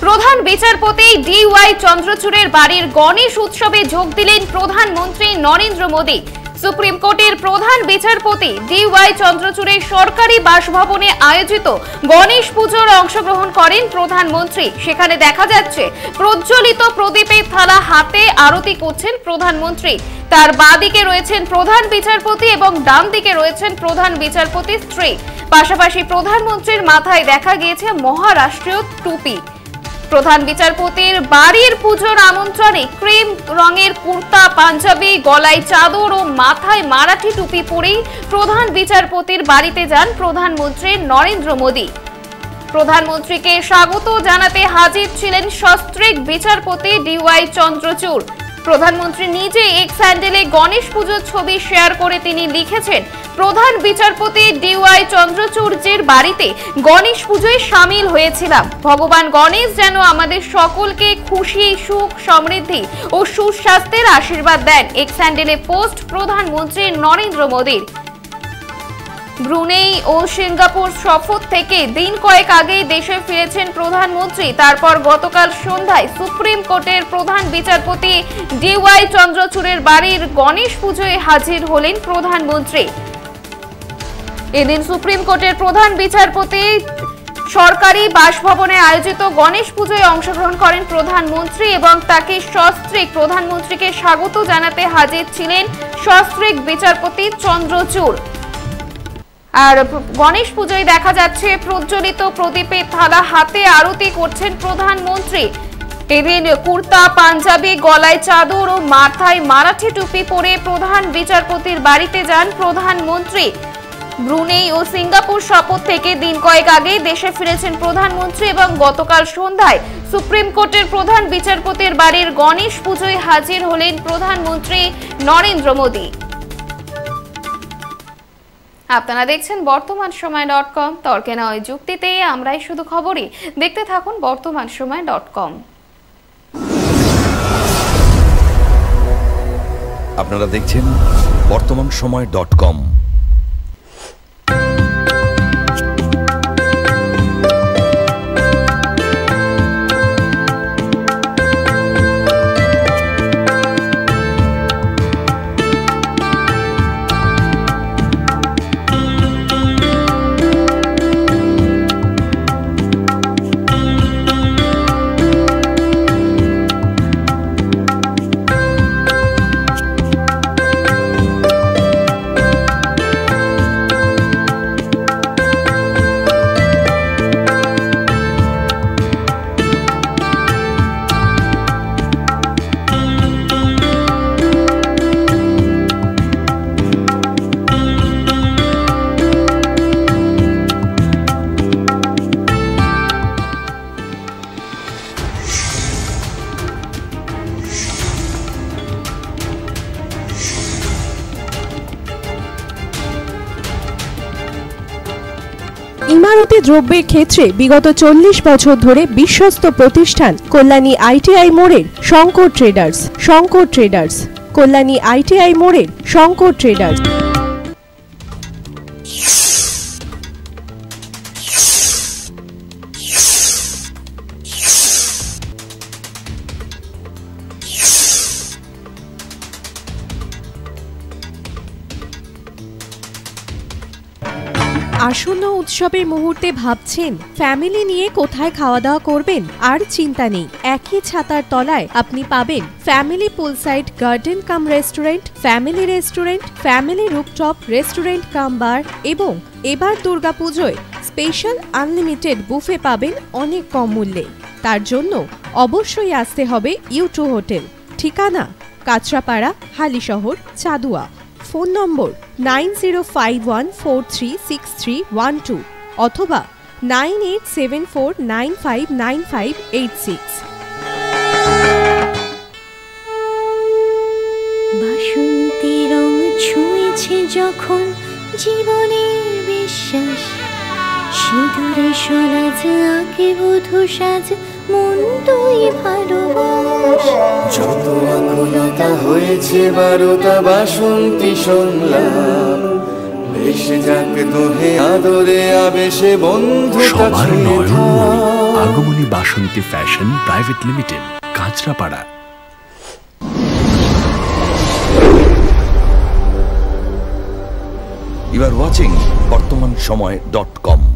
প্রধান বিচারপতি DY চন্দ্রচূড়ের বাড়ির গণেশ উৎসবে যোগ দিলেন প্রধানমন্ত্রী নরেন্দ্র মোদী। সুপ্রিম কোর্টের প্রধান বিচারপতি DY চন্দ্রচূড়ের সরকারি বাসভবনে আয়োজিত গণেশ পুজোর অংশগ্রহণ করেন প্রধানমন্ত্রী। সেখানে দেখা যাচ্ছে প্রজ্বলিত প্রদীপের থালা হাতে আরতি করছেন প্রধানমন্ত্রী। তার বাঁদিকে রয়েছেন প্রধান বিচারপতি এবং ডান দিকে রয়েছেন প্রধান বিচারপতির স্ত্রী। পাশাপাশি প্রধানমন্ত্রীর মাথায় দেখা গিয়েছে মহারাষ্ট্রীয় টুপি। প্রধান বিচারপতির বাড়ির পুজোর আমন্ত্রণে ক্রিম রঙের কুর্তা পাঞ্জাবি, গলায় চাদর ও মাথায় মারাঠি টুপি পরেই প্রধান বিচারপতির বাড়িতে যান প্রধানমন্ত্রী নরেন্দ্র মোদী। প্রধানমন্ত্রীকে স্বাগত জানাতে হাজির ছিলেন সস্ত্রীক বিচারপতি DY চন্দ্রচূড়। প্রধানমন্ত্রী নিজে এক্স হ্যান্ডেলে গণেশ পুজোর ছবি শেয়ার করে তিনি লিখেছেন, প্রধান বিচারপতি DY চন্দ্রচূড়ের বাড়িতে গণেশ পুজোয় সামিল হয়েছিলাম। ভগবান গণেশ যেন আমাদের সকলকে খুশি, সুখ, সমৃদ্ধি ও সুস্বাস্থ্যের আশীর্বাদ দেন। এক্স হ্যান্ডেলে পোস্ট প্রধানমন্ত্রী নরেন্দ্র মোদীর। ব্রুনেই ও সিঙ্গাপুর সফর থেকে দিন কয়েক আগেই দেশে ফিরেছেন প্রধানমন্ত্রী। তারপর গতকাল সন্ধ্যায় সুপ্রিম কোর্টের প্রধান বিচারপতি DY চন্দ্রচূড়ের বাড়ির গণেশ পুজোয় হাজির হলেন প্রধানমন্ত্রী। এদিন সুপ্রিম কোর্টের প্রধান বিচারপতি সরকারি বাসভবনে আয়োজিত গণেশ পুজোয় অংশগ্রহণ করেন প্রধানমন্ত্রী এবং তাকে সস্ত্রীক প্রধানমন্ত্রীকে স্বাগত জানাতে হাজির ছিলেন সস্ত্রীক বিচারপতি চন্দ্রচূড়। আর গণেশ পুজোয় দেখা যাচ্ছে প্রজ্বলিত প্রদীপের থালা হাতে আরতি করছেন প্রধানমন্ত্রী। এদিন কুর্তা পাঞ্জাবি, গলায় চাদর ও মাথায় মারাঠি টুপি পরে প্রধান বিচারপতির বাড়িতে যান প্রধানমন্ত্রী। ব্রুনেই ও সিঙ্গাপুর সফর থেকে দিন কয়েক আগেই দেশে ফিরেছেন প্রধানমন্ত্রী এবং গতকাল সন্ধ্যায় সুপ্রিম কোর্টের প্রধান বিচারপতির বাড়ির গণেশ পুজোয় হাজির হলেন প্রধানমন্ত্রী নরেন্দ্র মোদী। আপনারা দেখছেন বর্তমানসময়.com। তর্কে নয় যুক্তিতে আমরাই শুধু খবরই। দেখতে থাকুন বর্তমানসময়.com। আপনারা দেখছেন বর্তমানসময়.com। ইমারতি দ্রব্যের ক্ষেত্রে বিগত 40 বছর ধরে বিশ্বস্ত প্রতিষ্ঠান কল্যাণী ITI মোড়ের শঙ্কর ট্রেডার্স। কল্যাণী ITI মোড়ের শঙ্কর ট্রেডার্স। আসন্ন উৎসবের মুহূর্তে ভাবছেন ফ্যামিলি নিয়ে কোথায় খাওয়া দাওয়া করবেন? আর চিন্তা নেই, একই ছাতার তলায় আপনি পাবেন family poolside garden cum restaurant, family rooftop restaurant cum bar এবং এবার দুর্গাপুজোয় স্পেশাল আনলিমিটেড বুফে পাবেন অনেক কম মূল্যে। তার জন্য অবশ্যই আসতে হবে U2 হোটেল। ঠিকানা কাঁচরাপাড়া, হালিশহর, চাদুয়া। ফোন নম্বর 9051436312 অথবা 9874959586। বাসন্তী রং ছুঁয়েছে যখন জীবনের বিশ্বাস, সিঁদুরে সরাজ আঁকে বধূ সাজ, মন তুই ভালোবাস। যত আকুলতা হয়েছে বারোটা বাসন্তী সংলাপ, ভেসে যাক দোহে আদরে আবেশে বন্ধু সবার নয়ন মনে Nagmani Basanti fashion private limited, Kanchrapara. You are watching BortomanSomoy.com.